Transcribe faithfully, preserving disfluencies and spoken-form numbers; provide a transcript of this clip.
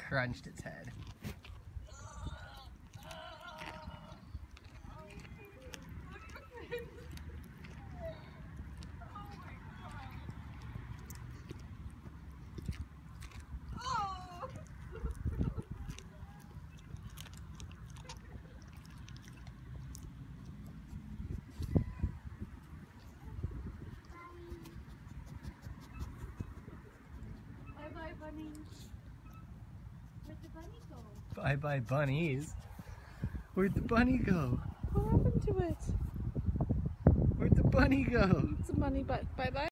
crunched its head. Bye-bye, bunny. Where'd the bunny go? Bye-bye bunnies. Where'd the bunny go? What happened to it? Where'd the bunny go? It's a bunny, but bye-bye.